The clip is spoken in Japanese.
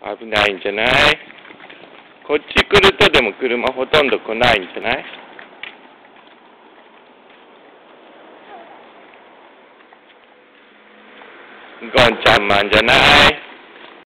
危ないんじゃない？こっち来るとでも車ほとんど来ないんじゃない？ゴンちゃんマンじゃない？